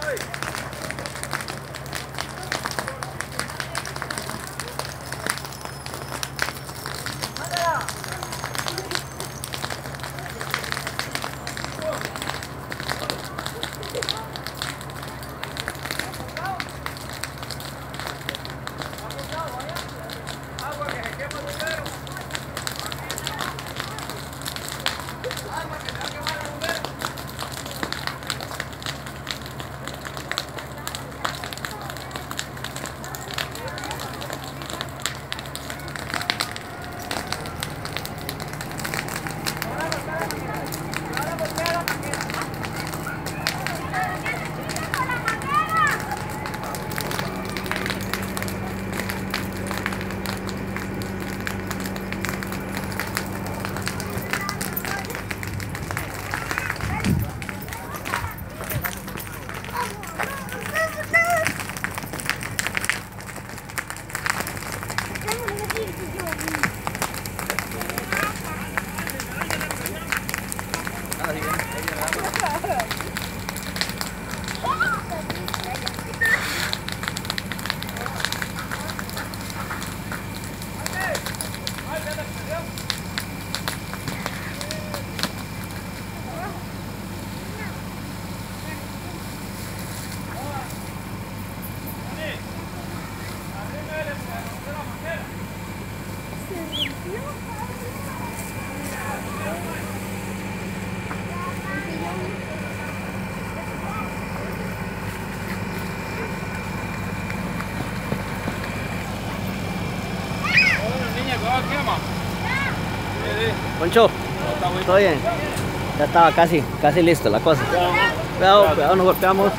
Poncho, ¿todo bien? Ya estaba casi listo la cosa. Cuidado, nos golpeamos.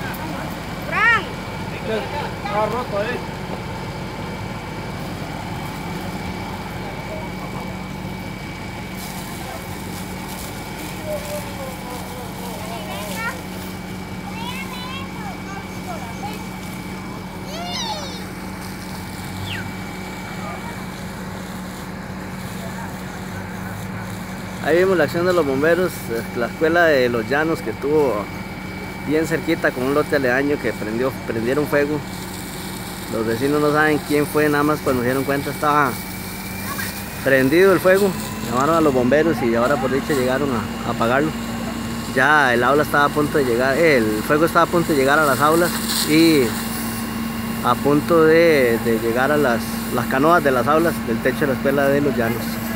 Estaba roto ahí. Ahí vimos la acción de los bomberos, la escuela de Los Llanos, que estuvo bien cerquita con un lote aledaño que prendieron fuego. Los vecinos no saben quién fue, nada más cuando se dieron cuenta estaba prendido el fuego. Llamaron a los bomberos y ahora por dicha llegaron a apagarlo. Ya el aula estaba a punto de llegar, el fuego estaba a punto de llegar a las aulas y a punto de llegar a las canoas de las aulas del techo de la escuela de Los Llanos.